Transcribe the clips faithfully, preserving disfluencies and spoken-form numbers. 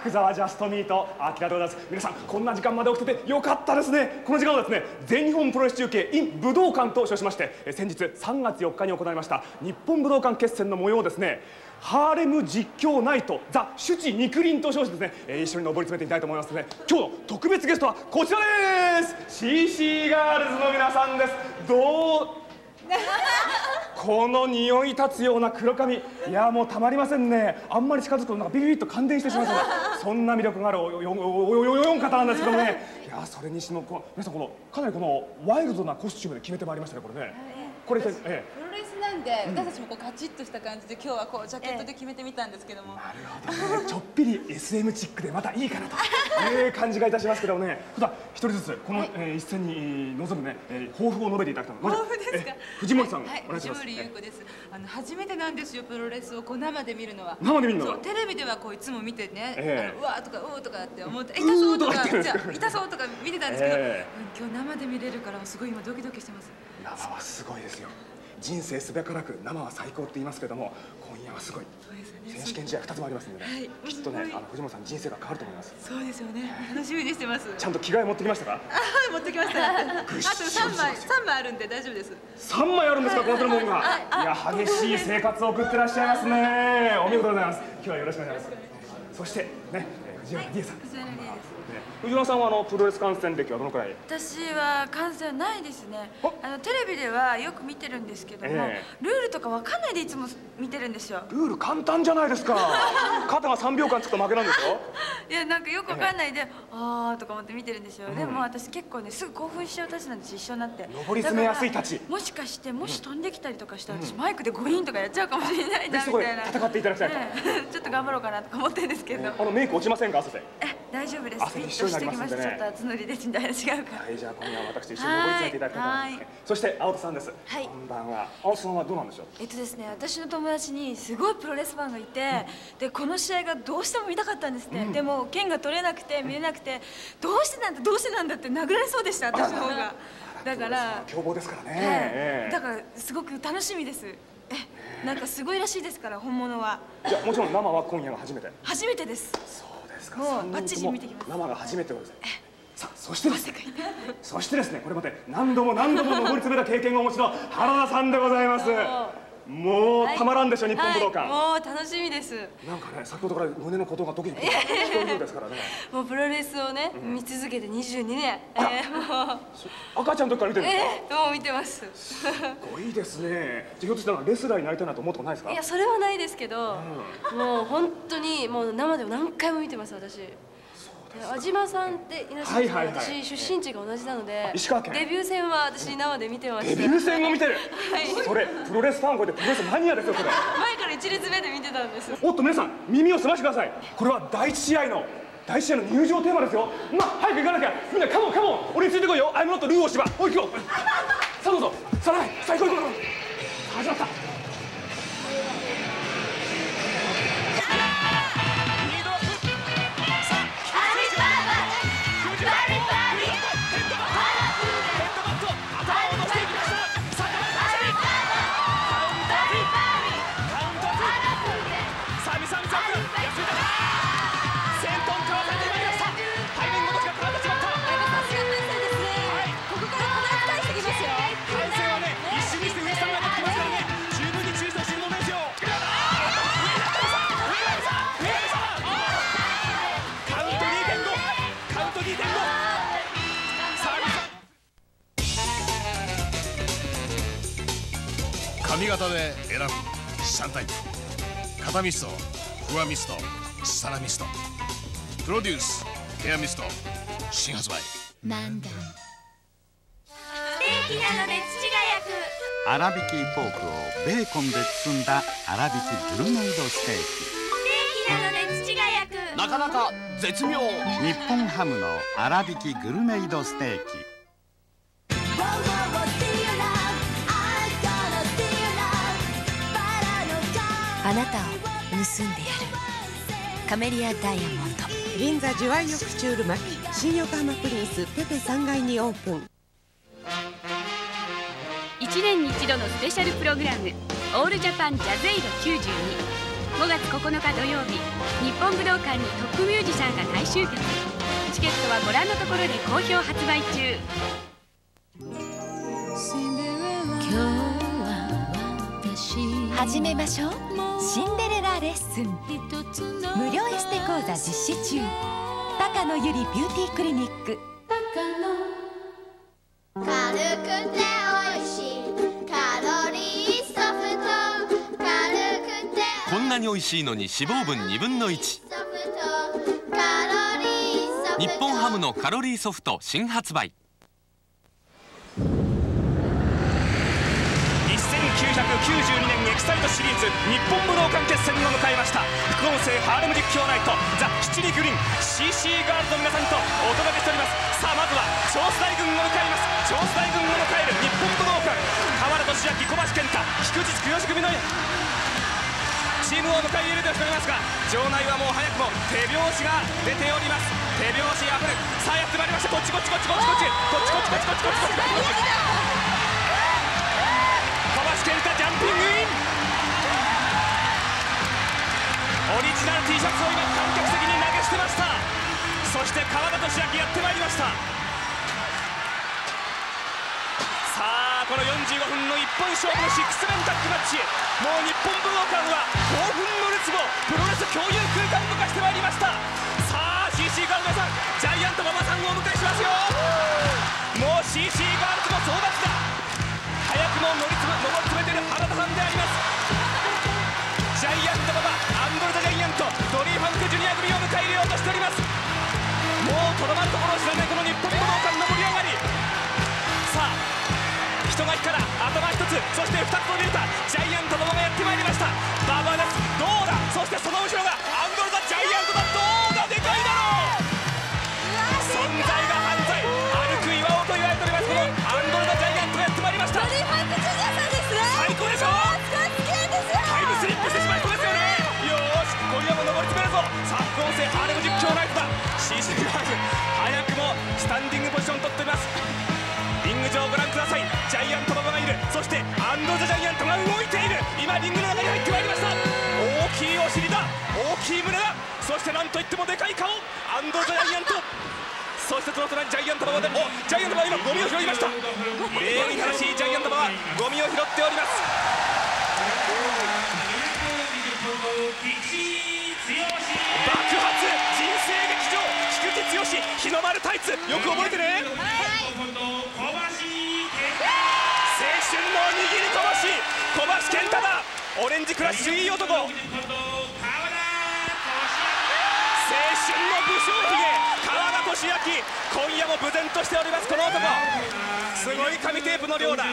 福沢ジャストミート、あきらでございます。皆さん、こんな時間まで起きててよかったですね。この時間はですね、全日本プロレス中継 in 武道館と称しまして、先日さんがつよっかに行いました日本武道館決戦の模様をですね、ハーレム実況ナイトザ・シュチ肉林と称してですね、一緒に上り詰めていきたいと思いますので、今日の特別ゲストはこちらです。 シーシー ガールズの皆さんです。どうこの匂い立つような黒髪、いやもうたまりませんね。あんまり近づくとなんかビビビッと感電してしまいそうな、そんな魅力があるおよん方なんですけどもね。いやそれにしてもこの皆さん、このかなりこのワイルドなコスチュームで決めてまいりましたね、これね。これで、ええ、 プロレスなんで、私たちもこうカチッとした感じで今日はこうジャケットで決めてみたんですけども、 なるほどね、ちょっぴり エスエム チックでまたいいかなという感じがいたしますけどもね。普段一人ずつこの、はい、えー、一戦に臨むね、えー、抱負を述べていただきたいの。 抱負ですか。 藤森さん、 はい、 お願いします。 藤森優子です。あの初めてなんですよ、プロレスをこう生で見るのは。 生で見るのは。 そう、テレビではこういつも見てね、 えー、 あのうわーとかうーとかって思って痛そうとかじゃ痛そうとか見てたんですけど、えー、今日生で見れるからすごい今ドキドキしてます。 生はすごいですよ。人生すべからく生は最高って言いますけども、今夜はすごい選手権試合ふたつもありますので、ね、はい、きっとね、あの藤森さん人生が変わると思います。 そうですよね、楽しみにしてます。 ちゃんと着替え持ってきましたか？ あ、持ってきました。あとさんまいさんまいあるんで大丈夫です。 さんまいあるんですか、この手のもんが。いや激しい生活を送ってらっしゃいますね。お見事でございます。今日はよろしくお願いします。そしてね、藤原理恵さん。 藤原理恵です。 藤原さんはあのプロレス観戦歴はどのくらい？ 私は観戦はないですね。あのテレビではよく見てるんですけども、えー、ルールとかわかんないでいつも見てるんですよ。 ルール簡単じゃないですか。肩がさんびょうかんつくと負けなんですよ。 いやなんかよくわかんないで、えー、あーとか思って見てるんですよ。うん、でも私結構ねすぐ興奮しちゃうたちなんです。一緒になって上り詰めやすいたち。 もしかしてもし飛んできたりとかしたら、私マイクでゴインとかやっちゃうかもしれないなみたいな。 戦っていただきたいと、ね、 ちょっと頑張ろうかなとか思ってるんですけど。 あのメイク落ちませんか、汗で？ え、大丈夫です。 汗一緒になりますんでね。 ちょっと厚塗りですみたいな違うから。 はい、じゃあ今夜は私と一緒に上り詰めていただきたいと思います。そして青田さんです。 はい。 こんばんは。青田さんはどうなんでしょう？ えっとですね、私の友達にすごいプロレスファンがいて、でこの試合がどうしても見たかったんですね。でも剣が取れなくて見れなくて、どうしてなんだどうしてなんだって殴られそうでした、私の方が。だから凶暴ですからね。 だからすごく楽しみです。え、なんかすごいらしいですから、本物は。 じゃあもちろん生は今夜が初めて？初めてです。 そうですか。 もうバッチリ見てきます。 生が初めてです。さあ、そしてですね、そしてですね、これまで何度も何度も上り詰めた経験をお持ちの原田さんでございます。もうたまらんでしょ、日本武道館。 もう楽しみです。 なんかね、先ほどから胸のことがドキドキしているようですからね。 もうプロレスをね、見続けてにじゅうにねん。 赤ちゃんの時から見てるんですか？ もう見てます。 すごいですね。ひょっとしたらレスラーになりたいなと思うことないですか？ いや、それはないですけど、もう本当にもう生でも何回も見てます、私。安島さんっていらっしゃるんですけど、私出身地が同じなので、 石川県デビュー戦は私生で見てました。 デビュー戦を見てる。それプロレスファンこれプロレスマニアですよ、それ。 前から一列目で見てたんです。 おっと皆さん耳を澄ましてください。これは第一試合の第一試合の入場テーマですよ。まあ早く行かなきゃ。みんなカモンカモン、俺についてこいよ。アイムノットルー大柴。おい行こう。さあどうぞ。さあはい、さあ行こう行こう。始まった。 髪型で選ぶさんタイプ。肩ミスト、フワミスト、サラミスト。プロデュースヘアミスト新発売。 漫談ステーキなので土が焼く。 粗挽きポークをベーコンで包んだ粗挽きグルメイドステーキ。 ステーキなので土が焼く。 なかなか絶妙。 日本ハムの粗挽きグルメイドステーキ。 あなたを盗んでやる。カメリアダイヤモンド。 銀座ジュワイヨクチュール巻新横浜プリンスペペさんがいにオープン。 いちねんに一度のスペシャルプログラムオールジャパンジャズエイドきゅうじゅうに。 ごがつここのか土曜日、日本武道館にトップミュージシャンが大集結。チケットはご覧のところで好評発売中。 始めましょう。シンデレラレッスン無料エステ講座実施中。高野由里ビューティークリニック。 軽くて美味しいカロリーソフト。軽くてこんなに美味しいのに脂肪分にぶんのいち。日本ハムのカロリーソフト新発売。 せんきゅうひゃくきゅうじゅうにねんエキサイトシリーズ日本武道館決戦を迎えました。副音声ハーレム実況ナイトザ・七里グリーン シーシー ガールズの皆さんとお届けしております。さあまずは長州大軍を迎えます。長州大軍を迎える日本武道館、川原俊明、小橋健太、菊池清組のチームを迎え入れておりますが、場内はもう早くも手拍子が出ております。手拍子あふれる。さあやってまいりました。こっちこっちこっちこっちこっちこっちこっちこっちこっちこっちこっちこっちこっち小橋健太ジャンピングイン。オリジナル T シャツを今観客席に投げ捨てました。そして川田俊明やってまいりました。さあこのよんじゅうごふんの一本勝負のシックスメンタッグマッチ、もう日本武道館は興奮のるつぼプロレス共有空間と化してまいりました。さあ シーシー ガールズさん、ジャイアント馬場さんをお迎えしますよ。もう シーシー ガールズも総立ちだ。早くも乗りつぶ上り詰めている原田さんであります。ジャイアント馬場、アンドレ・ザ・ジャイアント、ドリー・ファンク・ジュニア組を迎え入れようとしております。もうとどまるところを知らないこの日本武道館の盛り上がり。さあ人垣から頭一つ、そして二つを入れたジャイアント馬場がやってまいりました。馬場です。どうだ。そしてその後ろがアンドレ・ザ・ジャイアントだ。どうだ。でかいだろう。存在が犯罪、歩く岩尾と言われております。このアンドレ・ザ・ジャイアントがやってまいりました。 ドリー・ファンク・ジュニアさんですね。 最高でしょ。タイムスリップしてしまいそうですよね。よーし今夜も上り詰めるぞ。さあ副音声ハーレム実況ナイトだ。 シーシー ガールズ早くもスタンディングポジション取っております。リング上ご覧ください。ジャイアント馬場がいる。そしてアンドレ・ザ・ジャイアントが動いている。今リングの中に入ってまいりました。大きいお尻だ、大きい胸だ、そしてなんといってもでかい顔、アンドレ・ザ・ジャイアント。そしてその隣ジャイアント馬場で、おジャイアント馬場今ゴミを拾いました。礼儀正しいジャイアント馬場ゴミを拾っております。爆発人生劇場菊池剛日の丸タイツ、よく覚えてね。青春の握り拳小橋健太だ。オレンジクラッシュいい男。青春の武将髭川田俊明、今夜も無然としております。この男すごい紙テープの量だ。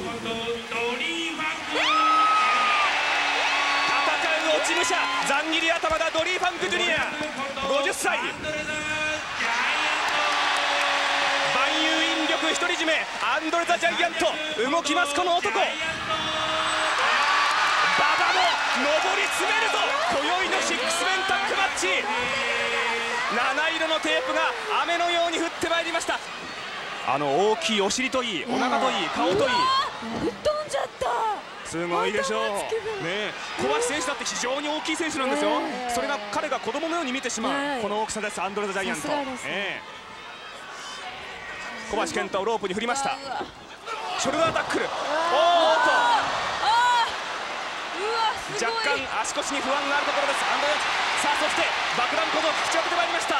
落ち武者ざん切り頭だ。ドリー・ファンク・ジュニアごじゅっさい。万有引力独り占めアンドレ・ザ・ジャイアント動きます。この男馬場も上り詰めるぞ。今宵のシックスメンタッグマッチ、七色のテープが雨のように降ってまいりました。あの大きいお尻といい、お腹といい、顔といい、 吹っ飛んじゃった。 すごいでしょうね。小橋選手だって非常に大きい選手なんですよ。それが彼が子供のように見てしまう、はい、この大きさです。アンドレ・ザ・ジャイアント、えー、小橋健太をロープに振りました。ショルダータックル、おーっと若干足腰に不安があるところです。アンドレ。さあそして爆弾小僧口を開けてまいりました。か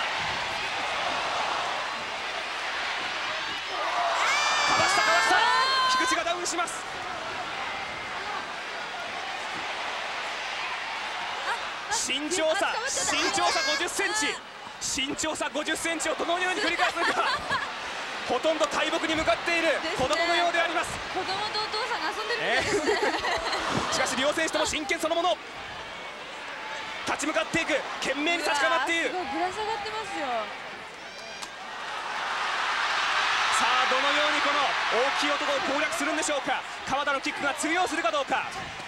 わしたかわした。菊池がダウンします。身長差身長差ごじゅっセンチ、身長差ごじゅっセンチをどのように繰り返すのか。ほとんど大木に向かっている子供のようであります。 子供とお父さんが遊んでるみたいですね。 しかし両選手とも真剣そのもの。立ち向かっていく、懸命に立ちかまっている。 すごいぶら下がってますよ。 さあどのようにこの大きい男を攻略するんでしょうか。川田のキックが通用するかどうか。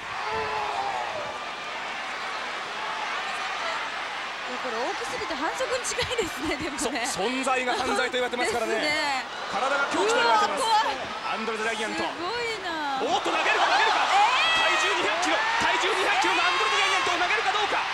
これ大きすぎて反則に近いですね。でもね、 存在が犯罪と言われてますからね。ね、体が狂気と言われてます。アンドレ・ザ・ジャイアント、すごいな。 おっと投げるか投げるか、えー、体重にひゃっキロ体重にひゃっキロのアンドレ・ザ・ジャイアントを投げるかどうか。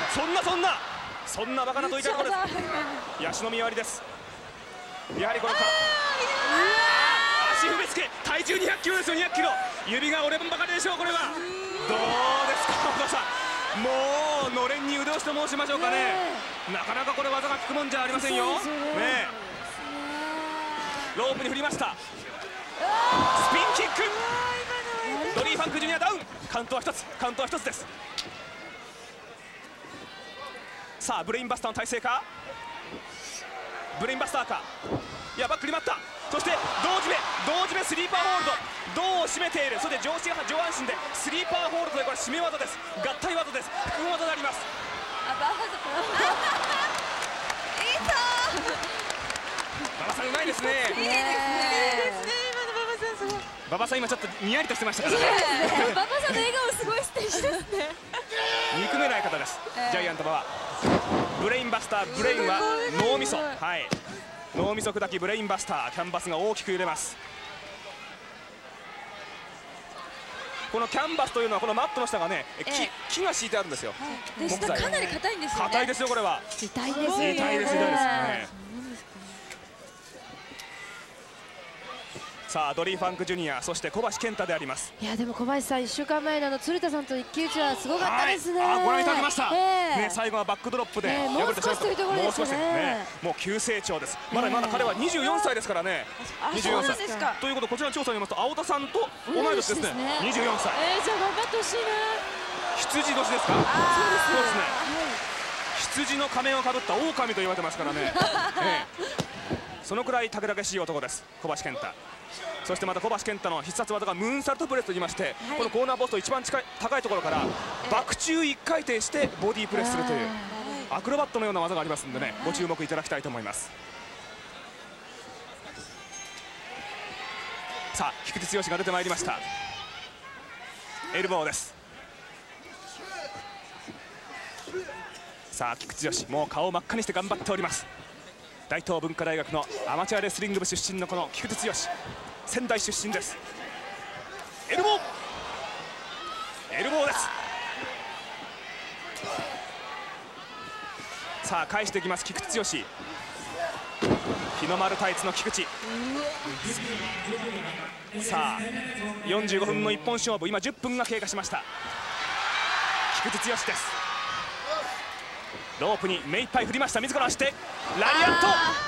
そんなそんなそんなバカな問いかけです。ヤシの実割りです。やはりこのか足踏みつけ、体重にひゃくキロですよ。にひゃくキロ、指が折れんばかりでしょう。これはどうですかお父さん、もうのれんに腕押しと申しましょうかね。なかなかこれ技が効くもんじゃありませんよね。ロープに振りました。スピンキック、ドリー・ファンクジュニアダウン。カウントは一つ、カウントは一つです。さあブレインバスターの体勢か、ブレインバスターか、いやバックに待った。そして同時目、同時目スリーパーホールド、胴を締めている。それで上半上半身でスリーパーホールドでこれ締め技です。合体技です。複合技であります。馬場さんうまいですね。 いいですね。 馬場さん今ちょっとにやりとしてましたからね。 馬場さんの笑顔すごい素敵ですね。 憎めない方です、ジャイアント馬場。ブレインバスター、ブレインは脳みそ、はい、脳みそ砕きブレインバスター。キャンバスが大きく揺れます。このキャンバスというのはこのマットの下がね、木木が敷いてあるんですよ。 で下かなり硬いんですよね。 硬いですよこれは。 痛いですね。 痛いです痛いですね。さあドリー・ファンクジュニア、そして小橋健太であります。 いやでも小橋さん、いっしゅうかんまえのあの鶴田さんと一騎打ちはすごかったですね。 あ、ご覧いただきました、 えーね、最後はバックドロップで、 えー、もう少しというところですね。 ね、もう急成長です。まだまだ彼はにじゅうよんさいですからね。にじゅうよんさいということで、こちらの調査によりますと青田さんと同い年ですね。にじゅうよんさい。 えー、じゃあ頑張ってほしいな。 羊年ですか。そうですね。羊の仮面をかぶった狼と言われてますからね。えー、そのくらいたけだけしい男です、小橋健太。そしてまた小橋健太の必殺技がムーンサルトプレスといいまして、はい、このコーナーポスト一番近い高いところからバク宙いっかい転してボディープレスするというアクロバットのような技がありますのでね、ご注目いただきたいと思います。さあ菊池剛が出てまいりました。エルボーです。さあ菊池剛、もう顔を真っ赤にして頑張っております。大東文化大学のアマチュアレスリング部出身のこの菊池剛、仙台出身です。エルボー、エルボーです。さあ返していきます菊池剛。日の丸タイツの菊池。さあよんじゅうごふんの一本勝負、今じゅっぷんが経過しました。菊池剛です。ロープに目いっぱい振りました。自ら走ってラリアット。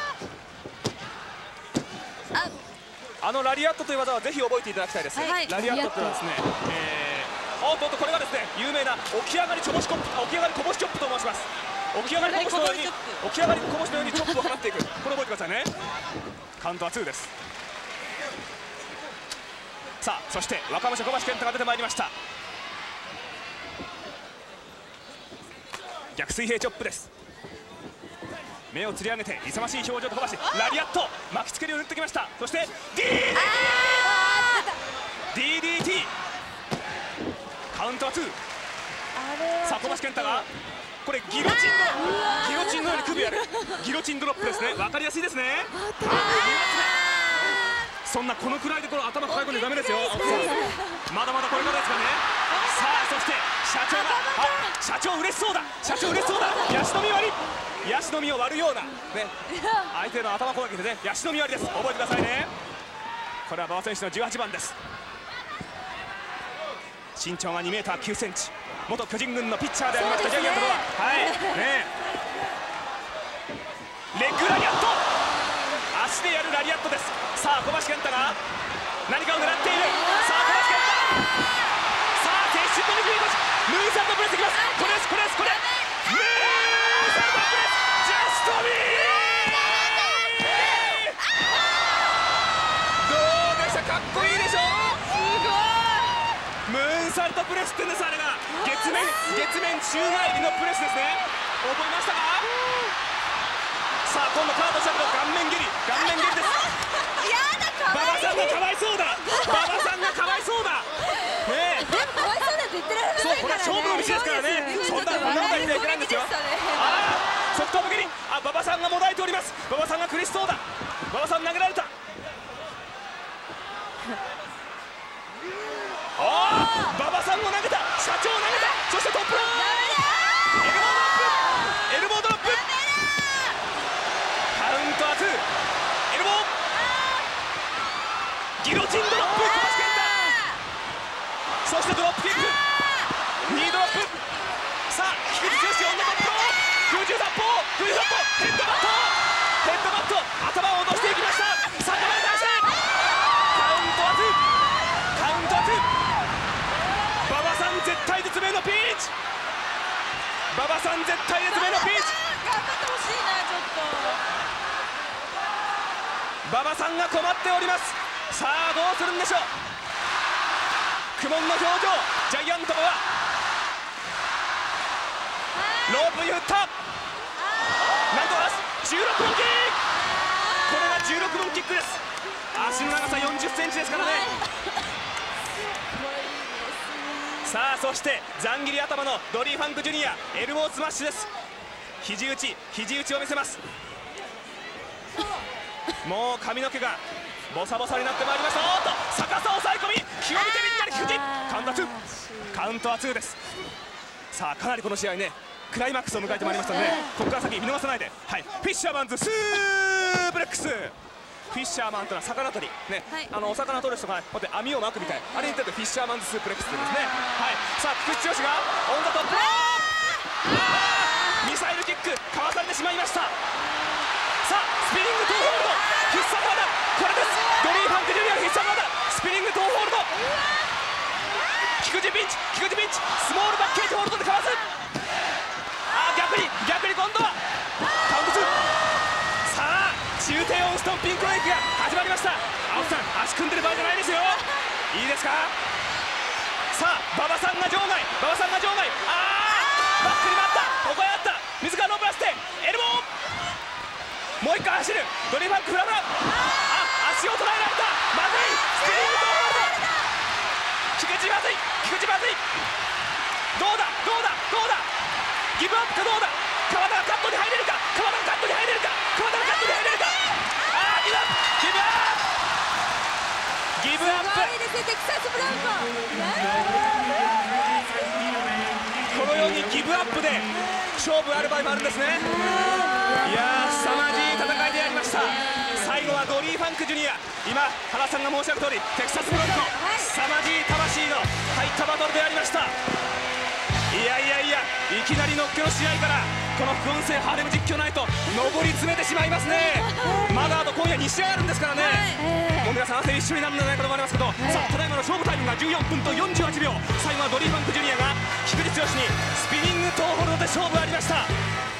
あ, あのラリアットという技はぜひ覚えていただきたいです。はい、ラリアットというのはですね、えー、おっとっとこれがですね有名な起き上がりこぼしコップ、起き上がりこぼしチョップと申します。起き上がりこぼしのように起き上がりこぼしのようにチョップを放っていく、これ覚えてくださいね。カウントはツーです。さあそして若武者小橋健太が出てまいりました。逆水平チョップです。目をつり上げて勇ましい表情と小橋、ラリアット巻きつけるように打ってきました。そして ディーディーティー カウントはツー。さあ小橋健太がこれギロチンドロップ、ギロチンのように首やるギロチンドロップですね。分かりやすいですね。そんなこのくらいでこの頭抱え込んでダメですよ。まだまだこれからですからね。さあそして社長が、あ、社長嬉しそうだ、社長嬉しそうだ。ヤシの実割り、ヤシの実を割るようなね、相手の頭攻撃でね、ヤシの実割りです。覚えてくださいね。これは馬場選手のじゅうはちばんです。身長がにメーターきゅうセンチ、元巨人軍のピッチャーでありましたジャイアントは、はいね、レッグラリアット、足でやるラリアットです。さあ小橋健太が何かを狙っている。さあ小橋健太、さあ鉄心の右腰、ムーンサルトプレスいきます。これですこれですこれ、ムーンサルトプレス、ジャストミー。どうでした、かっこいいでしょ。すごいムーンサルトプレスってんです。あれが月面月面宙返りのプレスですね。覚えましたか。さあ今度カードシャフト顔面蹴り、顔面蹴りです。馬場さんがかわいそうだ、馬場さんがかわいそうだね。 でもかわいそうだって言ってられませんからね。 そう、これは勝負の道ですからね。そんなこんなこと言ってはいけないんですよ。ああソフト向けに、あ、馬場さんがもだえております。馬場さんが苦しそうだ。馬場さん投げられた。ああ馬場さんも投げた、社長投げた、そしてトップローエルボードロップ。 絶体絶命のピンチ。 頑張ってほしいな。ちょっと馬場さんが困っております。さあどうするんでしょう。苦悶の表情。ジャイアント馬場ロープに振った。なんとじゅうろくぶんキック。これがじゅうろくぶんキックです。足の長さよんじゅっセンチですからね。さあそしてざん切り頭のドリー・ファンク・ジュニア、エルボースマッシュです。肘打ち肘打ちを見せます。もう髪の毛がボサボサになってまいりました。おっと逆さ抑え込み、気を見てみんなに菊池カウントツー、カウントはツーです。さあかなりこの試合ねクライマックスを迎えてまいりましたので、ここから先見逃さないで、はい、フィッシャーマンズスープレックス。フィッシャーマンというのは魚取りね、はい、あのお魚取る人がこうやって網を巻くみたい、あれに言ってるとフィッシャーマンズスープレックスというんですね。はい、さあ菊池剛がオンザトップ、ミサイルキックかわされてしまいました。さあスピリングトーホールド必殺技、これです。ドリー・ファンク・ジュニアの必殺技スピリングトーホールド。菊池ピンチ菊池ピンチ、スモールバッケージホールドでかわす。あ逆に逆に今度はカウントツー。さあ中低音ストンピンクロイクが始まりました。青木さん足組んでる場合じゃないですよ。いいですか。さあ馬場さんが場外馬場さんが場外、あーバックに回った。ここへあった自らロープ出してエルボー、もう一回走るドリー・ファンクフラフラ、あ足を捉えられた。まずいスピリングトーホールド。菊池まずい菊池まずい。どうだどうだどうだ、ギブアップかどうだ。川田がカットに入れるか川田がカットに入れるか川田がカットに入れるか。あーギブアップギブアップギブアップ。すごいですねテキサスブラウンコ。このようにギブアップで勝負ある場合もあるんですね。いやー凄まじい戦いでありました。最後はドリー・ファンク・ジュニア、今原さんが申し上げた通りテキサスブラウンコ、凄まじい魂の入ったバトルでありました。いやいやいや、いきなりのっけの試合からこの副音声ハーレム実況ナイト上り詰めてしまいますね。まだあと今夜に試合あるんですからね、もう皆さん汗一緒になるんじゃないかと思われますけど、さあただいまの勝負タイムがじゅうよんぷんとよんじゅうはちびょう。最後はドリー・ファンク・ジュニアが菊池剛にスピニングトーホールドで勝負ありました。